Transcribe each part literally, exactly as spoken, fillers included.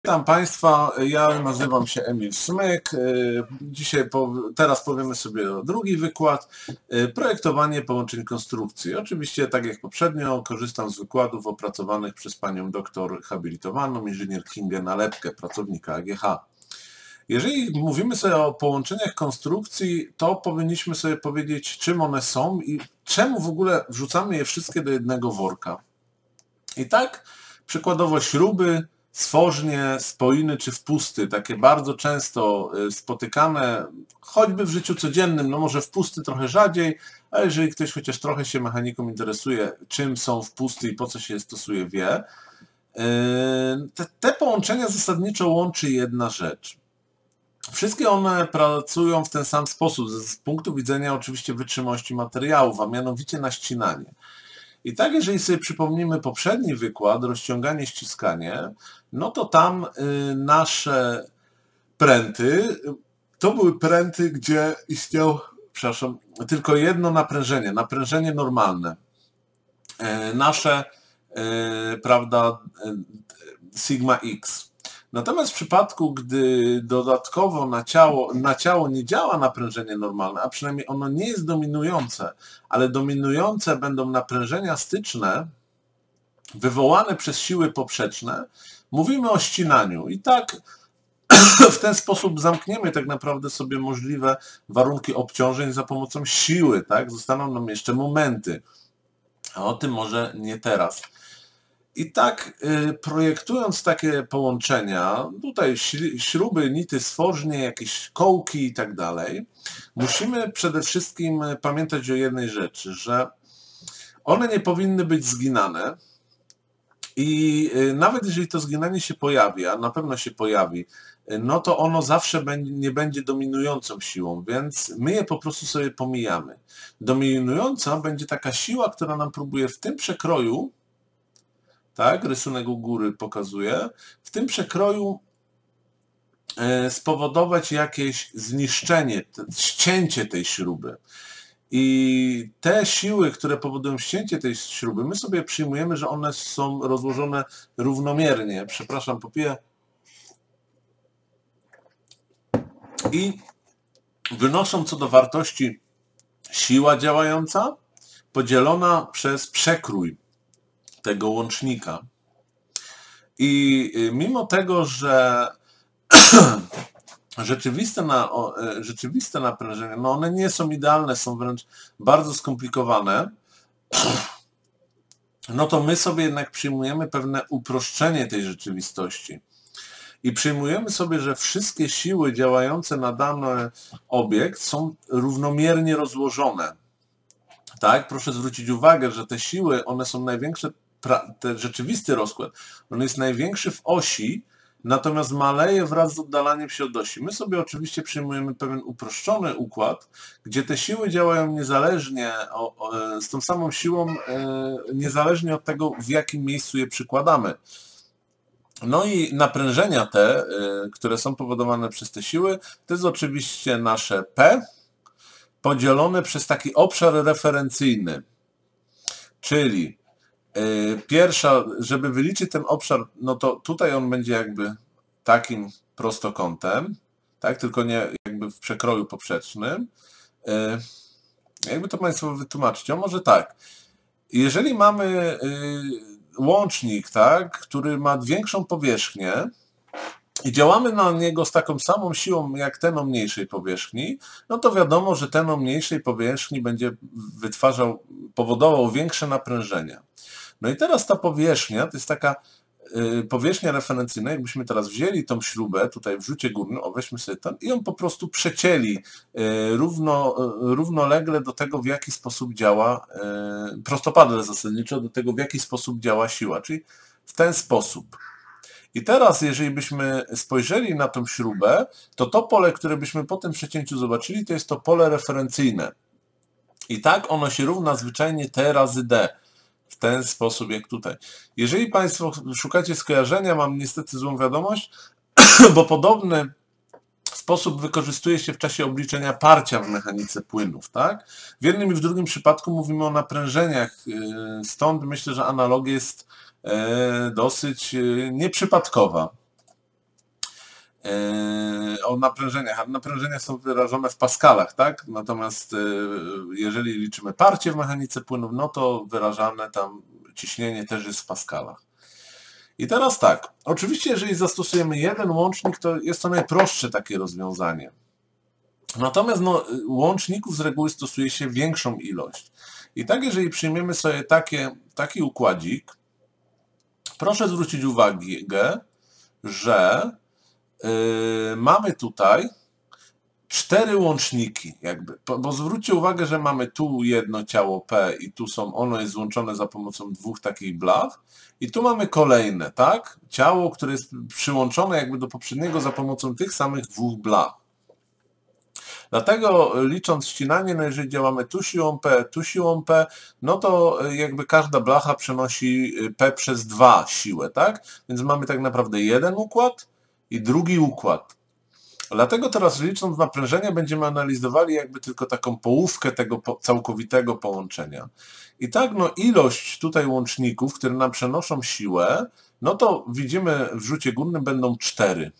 Witam Państwa, ja nazywam się Emil Smyk. Dzisiaj, teraz powiemy sobie o drugi wykład, projektowanie połączeń konstrukcji. Oczywiście, tak jak poprzednio, korzystam z wykładów opracowanych przez panią doktor habilitowaną, inżynier Kingę Nalepkę, pracownika A G H. Jeżeli mówimy sobie o połączeniach konstrukcji, to powinniśmy sobie powiedzieć, czym one są i czemu w ogóle wrzucamy je wszystkie do jednego worka. I tak, przykładowo śruby, stworznie, spoiny czy wpusty, takie bardzo często spotykane, choćby w życiu codziennym, no może wpusty trochę rzadziej, ale jeżeli ktoś chociaż trochę się mechaniką interesuje, czym są wpusty i po co się je stosuje, wie. Te, te połączenia zasadniczo łączy jedna rzecz. Wszystkie one pracują w ten sam sposób, z punktu widzenia oczywiście wytrzymałości materiałów, a mianowicie na ścinanie. I tak, jeżeli sobie przypomnimy poprzedni wykład, rozciąganie, ściskanie, no to tam y, nasze pręty, to były pręty, gdzie istniało, przepraszam, tylko jedno naprężenie, naprężenie normalne. Y, nasze, y, prawda, y, sigma X. Natomiast w przypadku, gdy dodatkowo na ciało, na ciało nie działa naprężenie normalne, a przynajmniej ono nie jest dominujące, ale dominujące będą naprężenia styczne wywołane przez siły poprzeczne, mówimy o ścinaniu. I tak w ten sposób zamkniemy tak naprawdę sobie możliwe warunki obciążeń za pomocą siły. Tak? Zostaną nam jeszcze momenty. A o tym może nie teraz. I tak y, projektując takie połączenia, tutaj śruby, nity stworznie, jakieś kołki i tak dalej, musimy przede wszystkim pamiętać o jednej rzeczy, że one nie powinny być zginane i y, nawet jeżeli to zginanie się pojawi, a na pewno się pojawi, y, no to ono zawsze będzie, nie będzie dominującą siłą, więc my je po prostu sobie pomijamy. Dominująca będzie taka siła, która nam próbuje w tym przekroju, tak, rysunek u góry pokazuje, w tym przekroju spowodować jakieś zniszczenie, ścięcie tej śruby. I te siły, które powodują ścięcie tej śruby, my sobie przyjmujemy, że one są rozłożone równomiernie. Przepraszam, popiję. I wynoszą co do wartości siła działająca podzielona przez przekrój tego łącznika. I mimo tego, że rzeczywiste, na, rzeczywiste naprężenia, no one nie są idealne, są wręcz bardzo skomplikowane, no to my sobie jednak przyjmujemy pewne uproszczenie tej rzeczywistości. I przyjmujemy sobie, że wszystkie siły działające na dany obiekt są równomiernie rozłożone. Tak, proszę zwrócić uwagę, że te siły, one są największe, ten rzeczywisty rozkład, on jest największy w osi, natomiast maleje wraz z oddalaniem się od osi. My sobie oczywiście przyjmujemy pewien uproszczony układ, gdzie te siły działają niezależnie, o, o, z tą samą siłą, e, niezależnie od tego, w jakim miejscu je przykładamy. No i naprężenia te, e, które są powodowane przez te siły, to jest oczywiście nasze P, podzielone przez taki obszar referencyjny, czyli yy, pierwsza, żeby wyliczyć ten obszar, no to tutaj on będzie jakby takim prostokątem, tak, tylko nie jakby w przekroju poprzecznym. Yy, jakby to Państwo wytłumaczyć? O, może tak. Jeżeli mamy yy, łącznik, tak, który ma większą powierzchnię, i działamy na niego z taką samą siłą jak ten o mniejszej powierzchni, no to wiadomo, że ten o mniejszej powierzchni będzie wytwarzał, powodował większe naprężenia. No i teraz ta powierzchnia to jest taka y, powierzchnia referencyjna, jakbyśmy teraz wzięli tą śrubę tutaj w rzucie górnym, o weźmy sobie ten i ją po prostu przecięli y, równo, y, równolegle do tego, w jaki sposób działa, y, prostopadle zasadniczo do tego, w jaki sposób działa siła, czyli w ten sposób. I teraz, jeżeli byśmy spojrzeli na tą śrubę, to to pole, które byśmy po tym przecięciu zobaczyli, to jest to pole referencyjne. I tak ono się równa zwyczajnie T razy D. W ten sposób jak tutaj. Jeżeli Państwo szukacie skojarzenia, mam niestety złą wiadomość, bo podobny sposób wykorzystuje się w czasie obliczenia parcia w mechanice płynów. Tak? W jednym i w drugim przypadku mówimy o naprężeniach, stąd myślę, że analogia jest dosyć nieprzypadkowa. o naprężeniach, a naprężenia są wyrażone w paskalach, tak? Natomiast jeżeli liczymy parcie w mechanice płynów, no to wyrażane tam ciśnienie też jest w paskalach. I teraz tak, oczywiście jeżeli zastosujemy jeden łącznik, to jest to najprostsze takie rozwiązanie. Natomiast no, łączników z reguły stosuje się większą ilość. I tak jeżeli przyjmiemy sobie takie, taki układzik, proszę zwrócić uwagę, że yy, mamy tutaj cztery łączniki, jakby, bo zwróćcie uwagę, że mamy tu jedno ciało P i tu są, ono jest złączone za pomocą dwóch takich blach i tu mamy kolejne, tak? Ciało, które jest przyłączone jakby do poprzedniego za pomocą tych samych dwóch blach. Dlatego licząc ścinanie, no jeżeli działamy tu siłą P, tu siłą P, no to jakby każda blacha przenosi P przez dwa siłę, tak? Więc mamy tak naprawdę jeden układ i drugi układ. Dlatego teraz licząc naprężenia będziemy analizowali jakby tylko taką połówkę tego całkowitego połączenia. I tak no ilość tutaj łączników, które nam przenoszą siłę, no to widzimy w rzucie górnym będą cztery.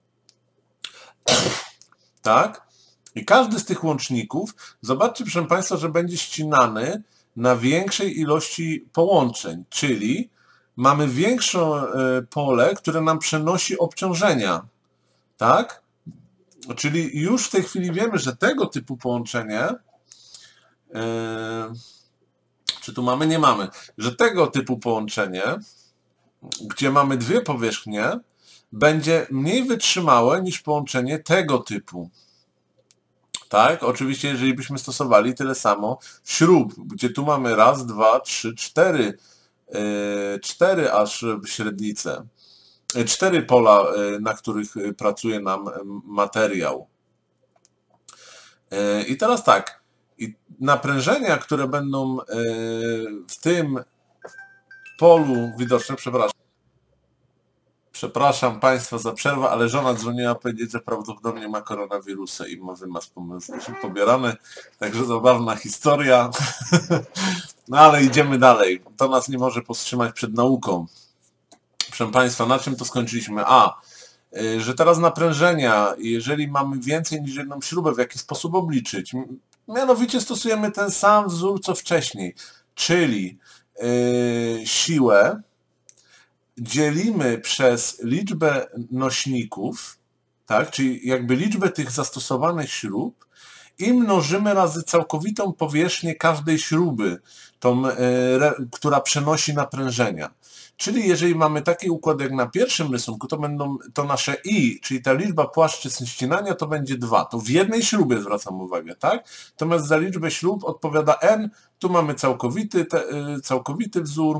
Tak? I każdy z tych łączników, zobaczcie proszę Państwa, że będzie ścinany na większej ilości połączeń, czyli mamy większe pole, które nam przenosi obciążenia. Tak? Czyli już w tej chwili wiemy, że tego typu połączenie, yy, czy tu mamy? Nie mamy, że tego typu połączenie, gdzie mamy dwie powierzchnie, będzie mniej wytrzymałe niż połączenie tego typu. Tak? Oczywiście, jeżeli byśmy stosowali tyle samo śrub, gdzie tu mamy raz, dwa, trzy, cztery, yy, cztery aż średnice. Cztery pola, na których pracuje nam materiał. I teraz tak, naprężenia, które będą w tym polu widoczne, przepraszam, przepraszam Państwa za przerwę, ale żona dzwoniła powiedzieć, że prawdopodobnie ma koronawirusa i ma wymaz pobierany, także zabawna historia. No ale idziemy dalej, to nas nie może powstrzymać przed nauką. Proszę Państwa, na czym to skończyliśmy? A, że teraz naprężenia, jeżeli mamy więcej niż jedną śrubę, w jaki sposób obliczyć? Mianowicie stosujemy ten sam wzór, co wcześniej, czyli yy, siłę dzielimy przez liczbę nośników, tak, czyli jakby liczbę tych zastosowanych śrub i mnożymy razy całkowitą powierzchnię każdej śruby, tą, yy, która przenosi naprężenia. Czyli jeżeli mamy taki układ jak na pierwszym rysunku, to będą to nasze I, czyli ta liczba płaszczyzn ścinania to będzie dwa. To w jednej śrubie zwracam uwagę, tak? Natomiast za liczbę śrub odpowiada N, tu mamy całkowity, te, całkowity wzór.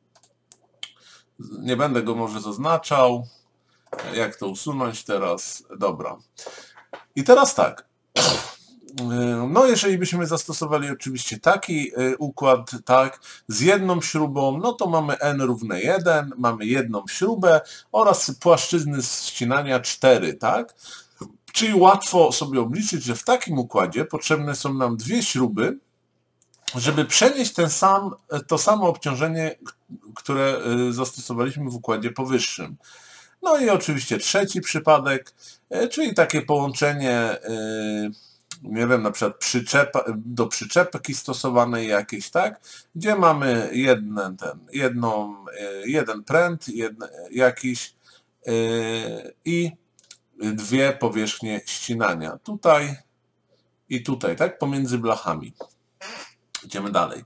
Nie będę go może zaznaczał. Jak to usunąć teraz? Dobra. I teraz tak. No jeżeli byśmy zastosowali oczywiście taki układ, tak, z jedną śrubą, no to mamy N równe jeden, mamy jedną śrubę oraz płaszczyzny ścinania cztery, tak? Czyli łatwo sobie obliczyć, że w takim układzie potrzebne są nam dwie śruby, żeby przenieść ten sam, to samo obciążenie, które zastosowaliśmy w układzie powyższym. No i oczywiście trzeci przypadek, czyli takie połączenie, nie wiem, na przykład przyczepa, do przyczepki stosowanej jakiejś, tak, gdzie mamy jeden, ten, jedną, jeden pręt jedne, jakiś yy, i dwie powierzchnie ścinania, tutaj i tutaj, tak, pomiędzy blachami. Idziemy dalej.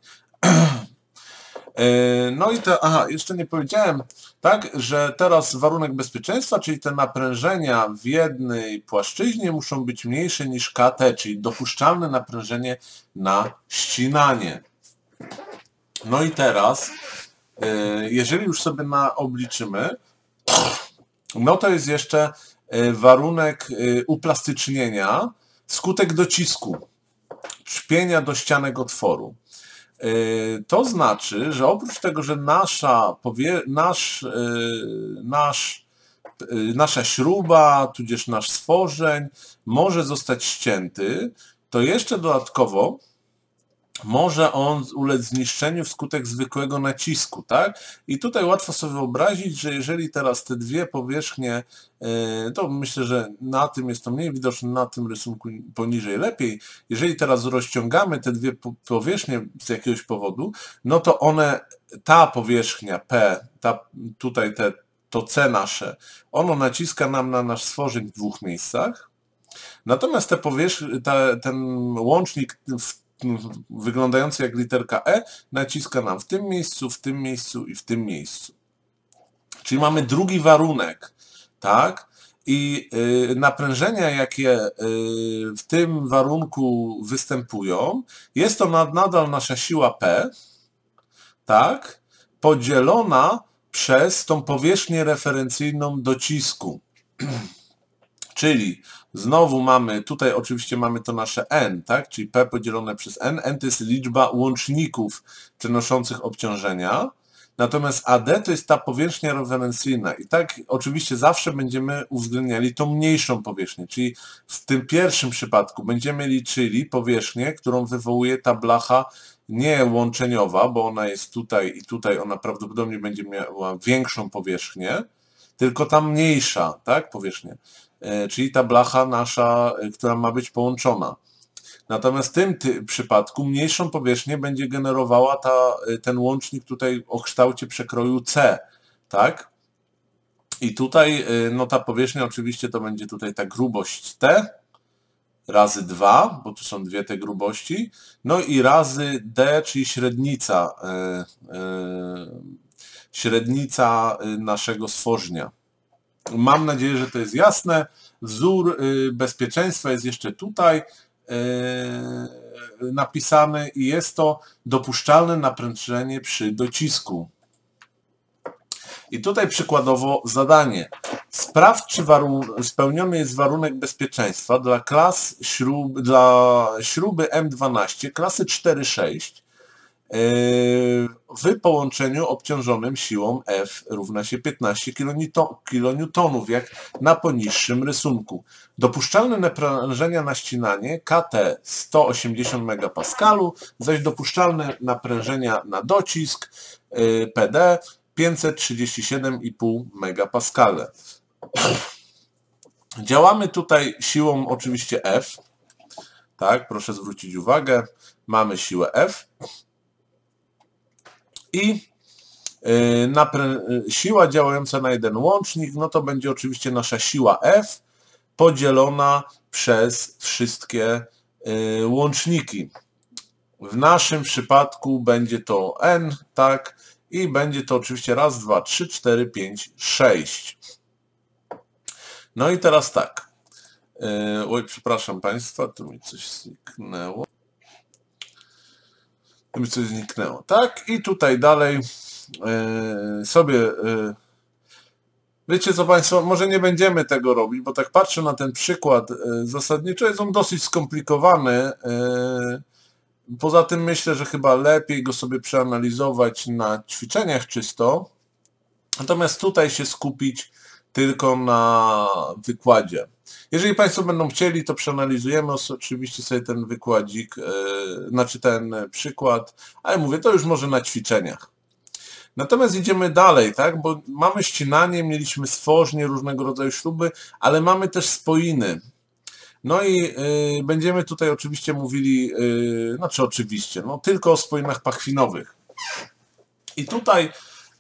No i to, aha, jeszcze nie powiedziałem, tak, że teraz warunek bezpieczeństwa, czyli te naprężenia w jednej płaszczyźnie muszą być mniejsze niż K T, czyli dopuszczalne naprężenie na ścinanie. No i teraz, jeżeli już sobie na obliczymy, no to jest jeszcze warunek uplastycznienia, skutek docisku, trzpienia do ścianek otworu. To znaczy, że oprócz tego, że nasza, powie, nasz, nasz, nasza śruba, tudzież nasz stworzeń może zostać ścięty, to jeszcze dodatkowo może on ulec zniszczeniu wskutek zwykłego nacisku, tak? I tutaj łatwo sobie wyobrazić, że jeżeli teraz te dwie powierzchnie, to myślę, że na tym jest to mniej widoczne, na tym rysunku poniżej lepiej. Jeżeli teraz rozciągamy te dwie powierzchnie z jakiegoś powodu, no to one, ta powierzchnia P, ta, tutaj te, to C nasze, ono naciska nam na nasz stworzeń w dwóch miejscach. Natomiast te powierzchnie, ta, ten łącznik w wyglądający jak literka E naciska nam w tym miejscu, w tym miejscu i w tym miejscu. Czyli mamy drugi warunek, tak? I y, naprężenia, jakie y, w tym warunku występują, jest to nad, nadal nasza siła P, tak? Podzielona przez tą powierzchnię referencyjną docisku. Czyli znowu mamy, tutaj oczywiście mamy to nasze N, tak? Czyli P podzielone przez N. N to jest liczba łączników przenoszących obciążenia. Natomiast A D to jest ta powierzchnia referencyjna. I tak oczywiście zawsze będziemy uwzględniali tą mniejszą powierzchnię. Czyli w tym pierwszym przypadku będziemy liczyli powierzchnię, którą wywołuje ta blacha nie łączeniowa, bo ona jest tutaj i tutaj ona prawdopodobnie będzie miała większą powierzchnię, tylko ta mniejsza, tak, powierzchnia. Czyli ta blacha nasza, która ma być połączona. Natomiast w tym ty, przypadku mniejszą powierzchnię będzie generowała ta, ten łącznik tutaj o kształcie przekroju C, tak? I tutaj no ta powierzchnia oczywiście to będzie tutaj ta grubość T razy dwa, bo tu są dwie te grubości, no i razy D, czyli średnica, yy, yy, średnica naszego stworzenia. Mam nadzieję, że to jest jasne. Wzór bezpieczeństwa jest jeszcze tutaj napisany i jest to dopuszczalne naprężenie przy docisku. I tutaj przykładowo zadanie. Sprawdź, czy spełniony jest warunek bezpieczeństwa dla klas śrub, dla śruby M dwanaście klasy cztery sześć w połączeniu obciążonym siłą F równa się piętnaście kilonewtonów, jak na poniższym rysunku. Dopuszczalne naprężenia na ścinanie K T sto osiemdziesiąt megapascalów, zaś dopuszczalne naprężenia na docisk P D pięćset trzydzieści siedem i pół megapaskali. Działamy tutaj siłą oczywiście F. Tak, proszę zwrócić uwagę. Mamy siłę F. I siła działająca na jeden łącznik, no to będzie oczywiście nasza siła F podzielona przez wszystkie łączniki. W naszym przypadku będzie to N, tak, i będzie to oczywiście raz, dwa, trzy, cztery, pięć, sześć. No i teraz tak. Oj, przepraszam Państwa, tu mi coś zniknęło. Tu mi coś zniknęło, tak? I tutaj dalej yy, sobie... Yy, wiecie co Państwo, może nie będziemy tego robić, bo tak patrzę na ten przykład, yy, zasadniczo jest on dosyć skomplikowany. Yy, poza tym myślę, że chyba lepiej go sobie przeanalizować na ćwiczeniach czysto. Natomiast tutaj się skupić tylko na wykładzie. Jeżeli Państwo będą chcieli, to przeanalizujemy oczywiście sobie ten wykładzik, yy, znaczy ten przykład, ale mówię, to już może na ćwiczeniach. Natomiast idziemy dalej, tak? Bo mamy ścinanie, mieliśmy stworznie, różnego rodzaju śruby, ale mamy też spoiny. No i yy, będziemy tutaj oczywiście mówili, yy, znaczy oczywiście, no tylko o spoinach pachwinowych. I tutaj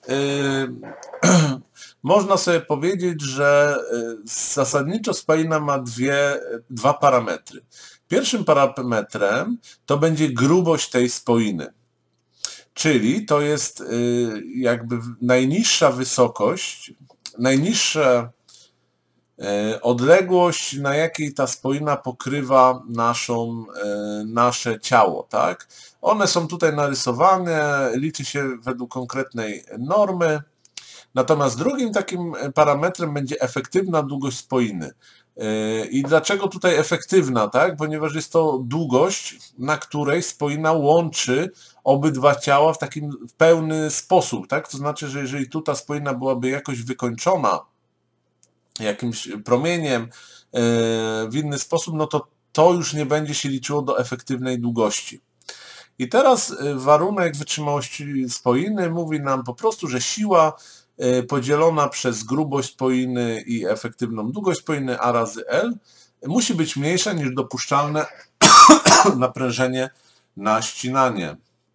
yy, można sobie powiedzieć, że zasadniczo spoina ma dwie, dwa parametry. Pierwszym parametrem to będzie grubość tej spoiny. Czyli to jest jakby najniższa wysokość, najniższa odległość, na jakiej ta spoina pokrywa naszą, nasze ciało, tak? One są tutaj narysowane, liczy się według konkretnej normy. Natomiast drugim takim parametrem będzie efektywna długość spoiny. I dlaczego tutaj efektywna, tak? Ponieważ jest to długość, na której spoina łączy obydwa ciała w takim pełny sposób, tak? To znaczy, że jeżeli tu ta spoina byłaby jakoś wykończona jakimś promieniem w inny sposób, no to to już nie będzie się liczyło do efektywnej długości. I teraz warunek wytrzymałości spoiny mówi nam po prostu, że siła podzielona przez grubość spoiny i efektywną długość spoiny A razy L musi być mniejsza niż dopuszczalne naprężenie na ścinanie.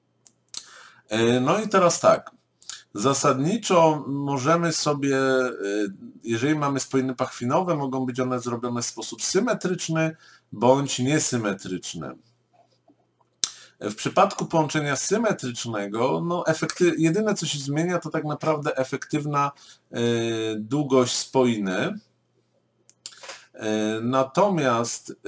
No i teraz tak, zasadniczo możemy sobie, jeżeli mamy spoiny pachwinowe, mogą być one zrobione w sposób symetryczny bądź niesymetryczny. W przypadku połączenia symetrycznego, no efekty, jedyne co się zmienia, to tak naprawdę efektywna y, długość spoiny. Y, natomiast y,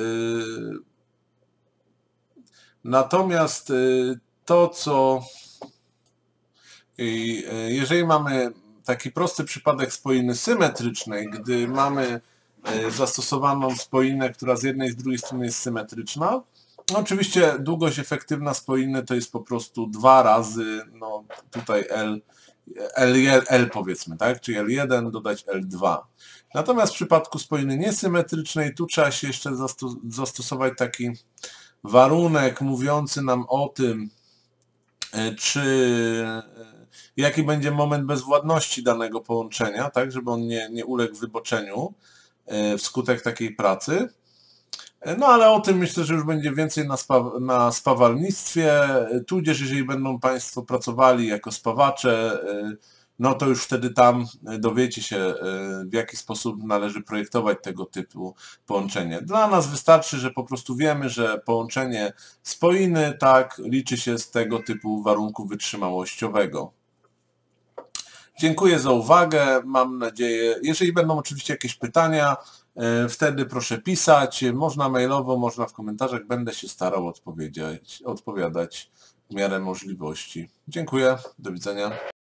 natomiast y, to, co y, jeżeli mamy taki prosty przypadek spoiny symetrycznej, gdy mamy y, zastosowaną spoinę, która z jednej i z drugiej strony jest symetryczna, no oczywiście długość efektywna spoiny to jest po prostu dwa razy, no tutaj L, L, L powiedzmy, tak? Czyli L jeden dodać L dwa. Natomiast w przypadku spoiny niesymetrycznej tu trzeba się jeszcze zastosować taki warunek mówiący nam o tym, czy jaki będzie moment bezwładności danego połączenia, tak? Żeby on nie, nie uległ wyboczeniu wskutek takiej pracy. No ale o tym myślę, że już będzie więcej na, spa, na spawalnictwie, tudzież jeżeli będą Państwo pracowali jako spawacze, no to już wtedy tam dowiecie się, w jaki sposób należy projektować tego typu połączenie. Dla nas wystarczy, że po prostu wiemy, że połączenie spoiny tak liczy się z tego typu warunku wytrzymałościowego. Dziękuję za uwagę, mam nadzieję, jeżeli będą oczywiście jakieś pytania, wtedy proszę pisać, można mailowo, można w komentarzach, będę się starał odpowiedzieć, odpowiadać w miarę możliwości. Dziękuję, do widzenia.